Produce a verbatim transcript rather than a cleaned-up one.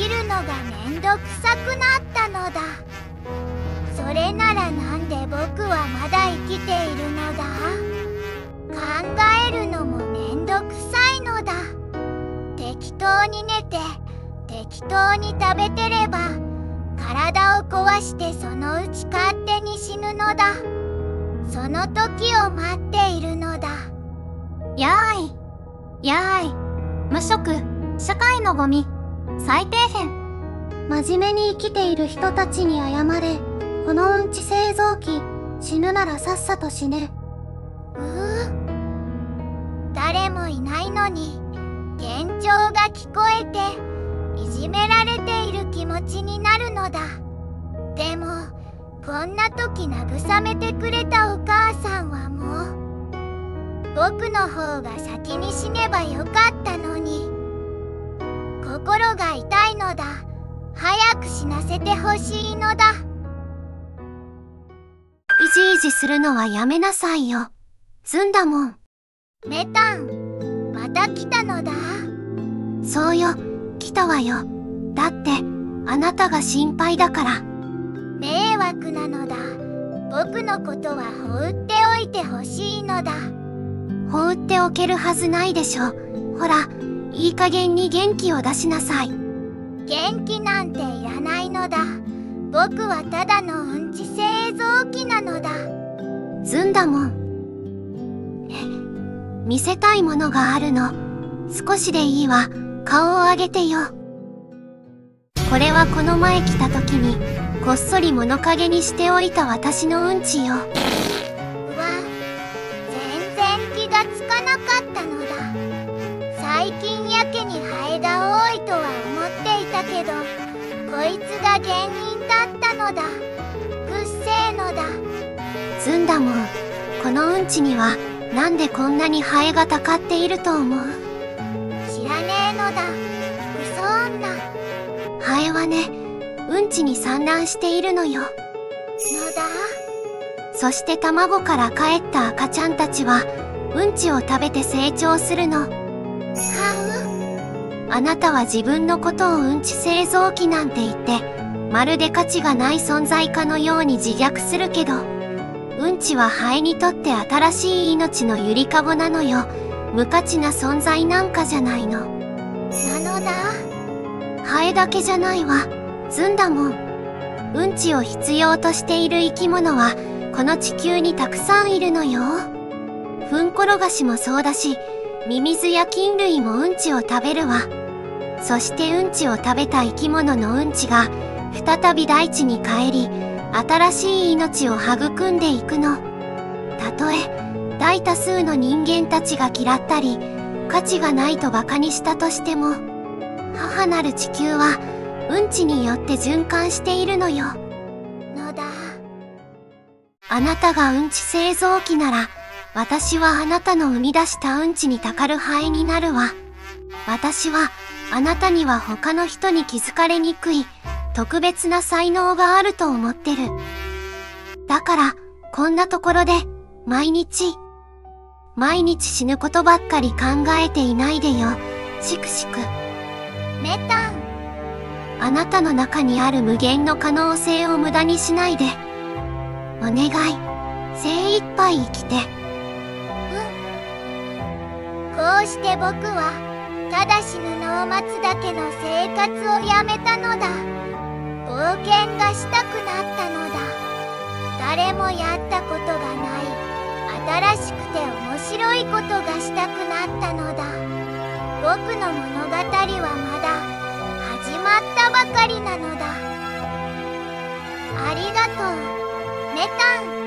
きるのがめんどくさくなったのだ。それならなんで僕はまだ生きているのだ。考えるのもめんどくさいのだ。適当に寝て適当に食べてれば体を壊してそのうち勝手に死ぬのだ。その時を待っているのだ。 やーいやーい、無職、社会のゴミ、最底辺。 真面目に生きている人たちに謝れ。このうんち製造機、死ぬならさっさと死ね。 うぅ、誰もいないのに幻聴が聞こえていじめられている気持ちになるのだ。でもこんな時慰めてくれたお母さんはもう僕の方が先に死ねばよかったのに。心が痛いのだ。早く死なせてほしいのだ。 いじいじするのはやめなさいよ。済んだもん。 メタン、また来たのだ。 そうよ、来たわよ。だってあなたが心配だから。 迷惑なのだ。僕のことは放っておいてほしいのだ。 放っておけるはずないでしょ。ほら、いい加減に元気を出しなさい。 元気なんていらないのだ。僕はただのうんち製造機なのだ。 ずんだもん。見せたいものがあるの。少しでいいわ。顔を上げてよ。これはこの前来た時にこっそり物陰にしておいた私のうんちよ。 うわ、全然気がつかなかったのだ。最近やけにハエが多いとは思っていたけど、こいつが原因だったのだ。くっせーのだ。 ずんだもん。このうんちにはなんでこんなにハエがたかっていると思う？ 知らねえのだ。嘘女。 ハエはね、うんちに産卵しているのよ。 のだ。 そして卵からかえった赤ちゃんたちはうんちを食べて成長するの。 はあなたは自分のことをうんち製造機なんて言ってまるで価値がない存在かのように自虐するけど、うんちはハエにとって新しい命のゆりかごなのよ。無価値な存在なんかじゃないの。 なのだ。 ハエだけじゃないわ。ずんだもん。うんちを必要としている生き物はこの地球にたくさんいるのよ。フンコロガシもそうだし、ミミズや菌類もうんちを食べるわ。そしてうんちを食べた生き物のうんちが再び大地に帰り、新しい命を育んでいくの。たとえ大多数の人間たちが嫌ったり価値がないとバカにしたとしても、母なる地球はうんちによって循環しているのよ。 のだ。 あなたがうんち製造機なら、私はあなたの生み出したうんちにたかるハエになるわ。私はあなたには他の人に気づかれにくい特別な才能があると思ってる。だからこんなところで毎日毎日死ぬことばっかり考えていないでよ。しくしく。 メタン。 あなたの中にある無限の可能性を無駄にしないで。お願い。精一杯生きて。 こうして僕はただ死ぬのを待つだけの生活をやめたのだ。冒険がしたくなったのだ。誰もやったことがない新しくて面白いことがしたくなったのだ。僕の物語はまだ始まったばかりなのだ。ありがとう、メタン。